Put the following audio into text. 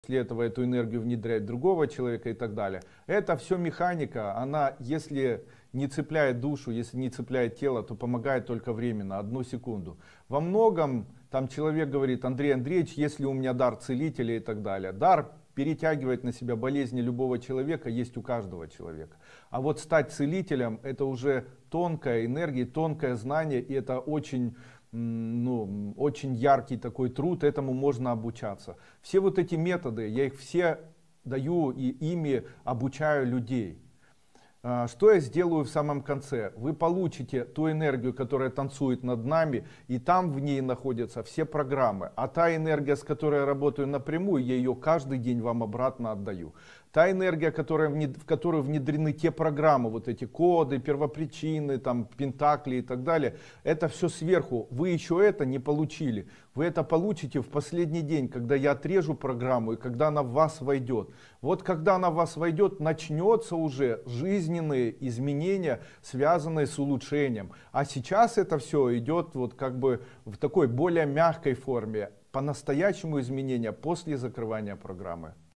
после этого эту энергию внедрять в другого человека и так далее. Это все механика, она, если не цепляет душу, если не цепляет тело, то помогает только временно, одну секунду. Во многом там человек говорит: Андрей Андреевич, если у меня дар целителя и так далее. Дар перетягивать на себя болезни любого человека есть у каждого человека. А вот стать целителем — это уже тонкая энергия, тонкое знание, и это очень очень яркий такой труд, этому можно обучаться. Все вот эти методы, я их все даю и ими обучаю людей. Что я сделаю в самом конце? Вы получите ту энергию, которая танцует над нами, и там в ней находятся все программы. А та энергия, с которой я работаю напрямую, я ее каждый день вам обратно отдаю. Та энергия, в которую внедрены те программы, вот эти коды, первопричины, там, пентакли и так далее, это все сверху. Вы еще это не получили. Вы это получите в последний день, когда я отрежу программу и когда она в вас войдет. Вот когда она в вас войдет, начнется уже жизненные изменения, связанные с улучшением. А сейчас это все идет вот как бы в такой более мягкой форме. По-настоящему изменения после закрывания программы.